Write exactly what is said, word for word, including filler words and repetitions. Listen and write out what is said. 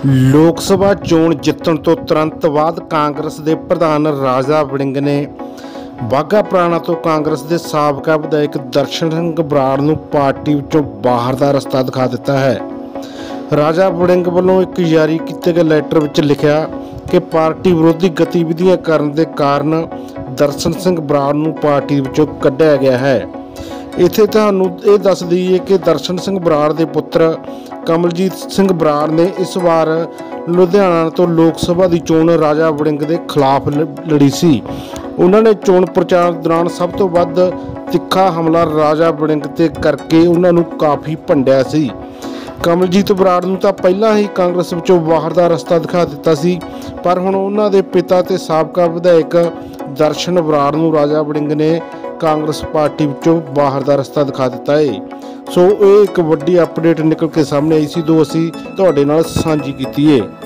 लोक सभा चोण जितण तो तुरंत बाद कांग्रेस के प्रधान राजा वड़िंग ने बाघा पुराणा तो कांग्रेस के साबका विधायक दर्शन सिंह बराड़ नूं पार्टी विचों बाहर का रस्ता दिखा दिता है। राजा वड़िंग वालों एक जारी किए गए लैटर विच लिखिया कि पार्टी विरोधी गतिविधियां करने के कारण दर्शन सिंह बराड़ नूं पार्टी विचों कढ़िया गया है। इत्थे तुहानूं ये दस दईए कि दर्शन सिंह बराड़ के पुत्र कमलजीत सिंह बराड़ ने इस बार लुधियाना तो लोक सभा की चोण राजा वड़िंग के खिलाफ लड़ी सी। उन्होंने चोण प्रचार दौरान सब तो वध तिखा हमला राजा वड़िंग ते करके उन्होंने काफ़ी भंडिया सी। कमलजीत बराड़ नूं तां पहलां ही कांग्रेस विचों बाहर का रस्ता दिखा दिता सी, पर हुण उन्हां दे पिता ते साबका विधायक दर्शन बराड़ नूं राजा वड़िंग ने कांग्रेस पार्टी विचों बाहर का रस्ता दिखा दिता है। सो ये एक वड्डी अपडेट निकल के सामने आई सी, जो असीं तुहाडे नाल सांझी कीती है।